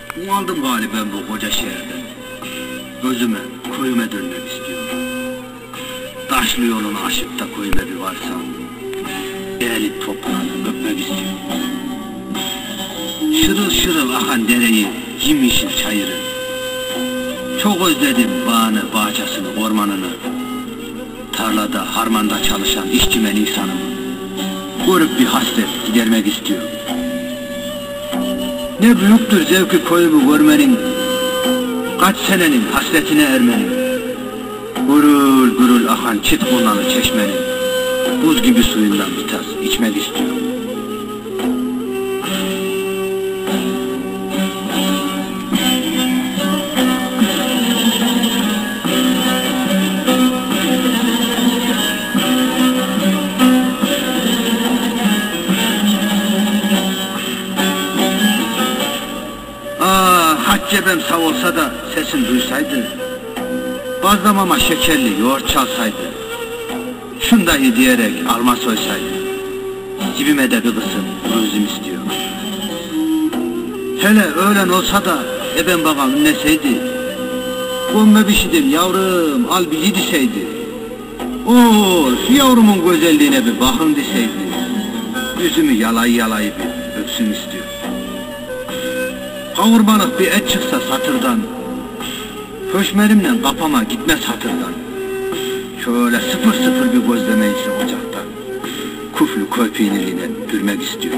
Uğaldım galiba ben bu koca şehirden. Gözüme, köyüme dönmek istiyorum. Taşlı yolunu aşıp da köyüme bir varsam, eğilip toprağını öpmek istiyorum. Şırıl şırıl akan dereyi, yemyeşil çayırı. Çok özledim bağını, bahçesini, ormanını. Tarlada, harmanda çalışan işçimen insanımı. Görüp bir hasret gidermek istiyorum. Ne büyüktür zevki köyümü görmenin, kaç senenin hasretine ermenin, gurul gurul akan çit kurnalı çeşmenin, buz gibi suyundan bir tas içmek istiyorum. Cebem sağ olsa da sesim duysaydı, bazlamama şekerli yoğurt çalsaydı, şundayı diyerek alma soysaydı, cibime de bir kısım rüzüm istiyor. Hele öğlen olsa da eben babam ünleseydi, gömme pişidim yavrum al bir yediseydi, şu yavrumun güzelliğine bir bakın deseydi, yüzümü yalayı yalayı bir öpsün istiyor. Kavurmalık bir et çıksa satırdan, köşmerimle kapama gitmez hatırdan. Şöyle sıfır sıfır bir gözlemeyse ocaktan, kuflu köy peyniriyle pürmek istiyor.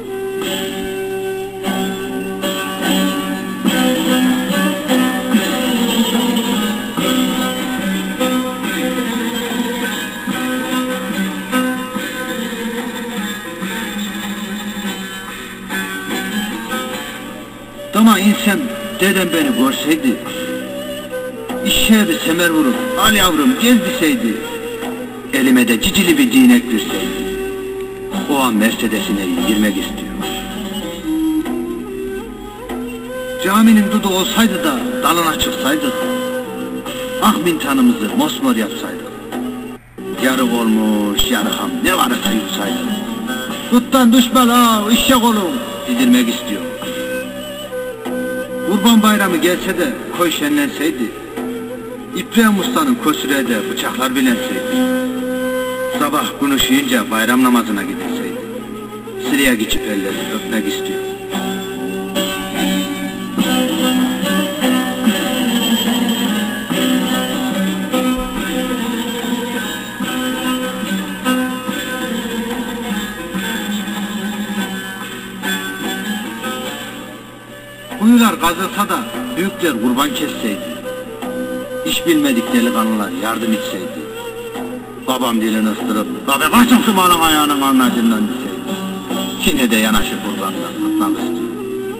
Dama insem, dedem beni görseydi, işe bir semer vurup, al yavrum gez deseydi, elime de cicili bir değnek verseydi, o an Mercedes'ine girmek istiyor. Caminin dudu olsaydı da dalına çıksaydık, ah mintanımızı mosmor yapsaydık, yarık olmuş yarıkam ne varsa yutsaydık, tuttan düşme la eşek olun dedirmek istiyor. Kurban bayramı gelse de koy şenlenseydi, İbrahim Usta'nın kösüre de bıçaklar bilenseydi, sabah gün ışıyınca bayram namazına gidilseydi, sıraya geçip ellerini öpmek istiyor. Kuyular kazılsa da büyükler kurban kesseydi, iş bilmedik delikanlılar yardım etseydi, babam dilini ıstırıp, "Baba başım şu malın ayağının anacından" deseydi, yine de yanaşıp kurbandan tutmak istiyor.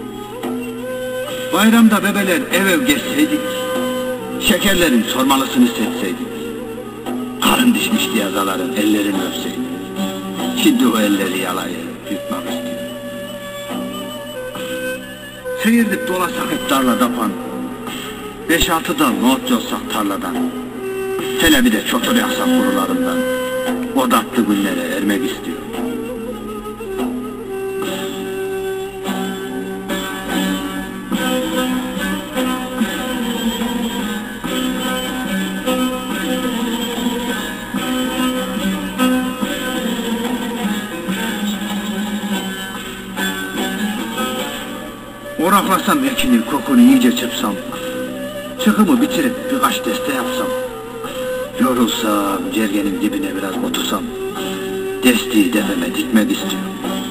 Bayramda bebeler ev ev gezseydik, şekerlerin sormalısını seçseydik, karın dişmiş diye zaların ellerini öpseydik, şimdi o elleri yalayı yutmak istiyor. Seyirdik dolasak hep tarla dapan, 5-6 dal nohut yolsak tarladan, hele bir de çotur yaksak kurularından, o tatlı günlere ermek istiyor. Oraklasam ekini, kokunu iyice çırpsam, çıkımı bitirip birkaç deste yapsam, yorulsam, cergenin dibine biraz otursam, desteği tepeme dikmek istiyorum.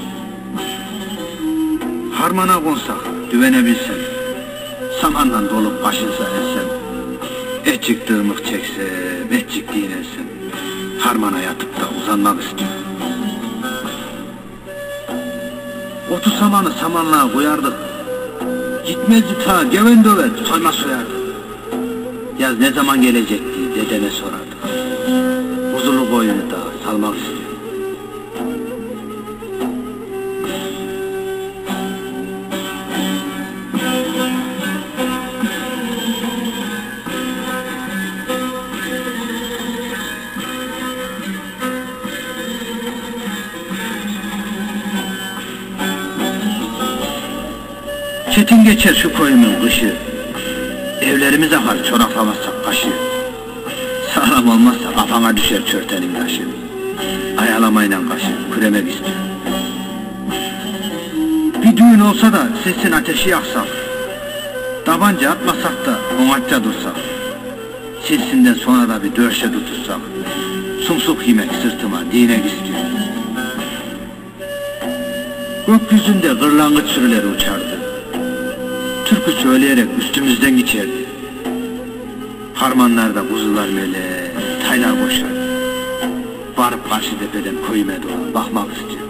Harmana konsak, düvenebilsem, samanla dolup başınsa ensem, etçik tırmık çeksem, etçik dinlensem, harmana yatıp da uzanmak istiyorum. Otu samanı samanlığa koyardık, gitmezdi ta geven döver, soyma soyardı. Yaz ne zaman gelecekti dedeme sorardı. Huzurlu boyunu da salmak istiyor. Çetin geçer şu koyunun kışı. Evlerimiz akar çoraklamazsak kaşı. Sağlam olmazsa kafana düşer çörtenin taşı. Ayalamayla kaşı küremek istiyor. Bir düğün olsa da sesin ateşi yaksak, tabanca atmasak da onatça dursak, silsinden sonra da bir dörşe tutuşsak, sumsuk yemek sırtıma dinek istiyor. Gökyüzünde kırlangıç sürüleri uçardı. Türkü söyleyerek üstümüzden geçerdi. Harmanlarda kuzular mele, taylar boşardı. Varıp karşı tepeden koyuma doğru bakmak istiyor.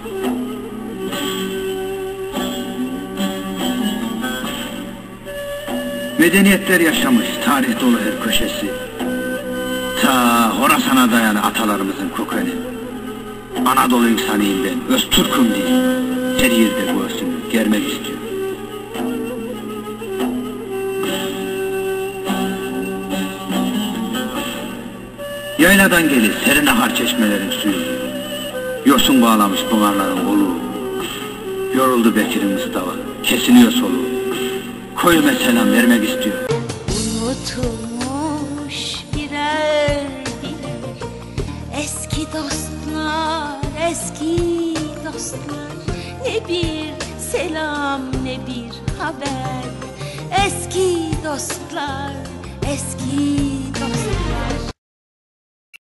Medeniyetler yaşamış, tarih dolu her köşesi. Ta Horasan'a dayalı atalarımızın kökeni. Anadolu insanıyım ben, Öztürk'üm diye. Her yerde göğsünü germek istiyor. Yayladan gelir serin akar çeşmelerin suyu. Yosun bağlamış pınarların kolu. Yoruldu Bekir'in Mustafa, kesiliyor soluğu. Koyuma selam vermek istiyor. Unutulmuş birer birer eski dostlar, eski dostlar. Ne bir selam ne bir haber. Eski dostlar, eski